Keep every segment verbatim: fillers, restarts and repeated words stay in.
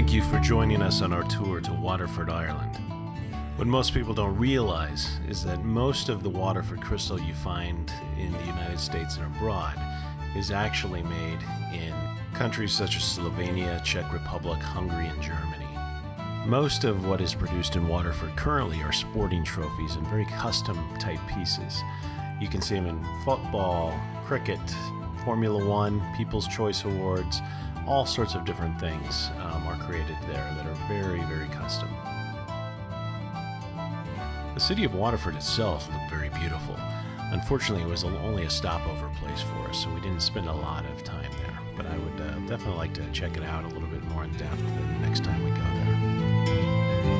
Thank you for joining us on our tour to Waterford, Ireland. What most people don't realize is that most of the Waterford crystal you find in the United States and abroad is actually made in countries such as Slovenia, Czech Republic, Hungary and Germany. Most of what is produced in Waterford currently are sporting trophies and very custom type pieces. You can see them in football, cricket, Formula One, People's Choice Awards, all sorts of different things um, are created there that are very, very custom. The city of Waterford itself looked very beautiful. Unfortunately, it was only a stopover place for us, so we didn't spend a lot of time there. But I would uh, definitely like to check it out a little bit more in depth the next time we go there.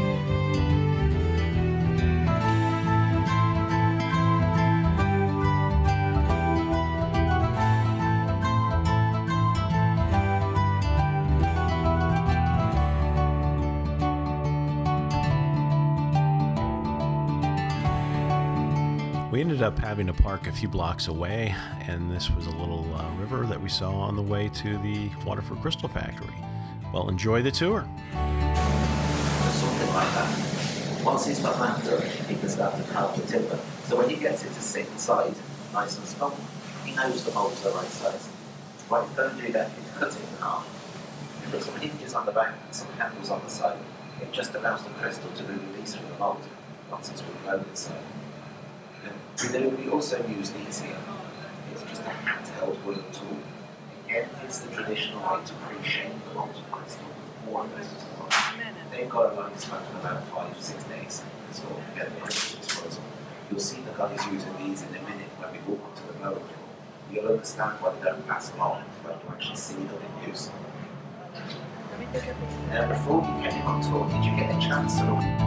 We ended up having to park a few blocks away, and this was a little uh, river that we saw on the way to the Waterford Crystal Factory. Well, enjoy the tour. Something like that. Once he's got after it, he can start to carve the timber. So when he gets it to sit inside, nice and snug, he knows the mold's the right size. Right, don't do that, you cut it in half. You put some hinges on the back and some handles on the side. It just allows the crystal to be released from the mold once it's been blown inside. We, do, we also use these here. It's just a handheld wooden tool. Again, it's the traditional way to pre-shape the molten crystal before it goes into the mold. They've got a lifespan of about five, six days. So get the disposal. You'll see the guys using these in a minute when we walk onto the blower floor. You'll understand why they don't last long when you actually see them in use. Now, before you came on tour, did you get a chance to look?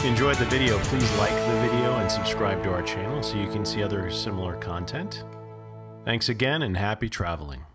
If you enjoyed the video, please like the video and subscribe to our channel so you can see other similar content. Thanks again and happy traveling.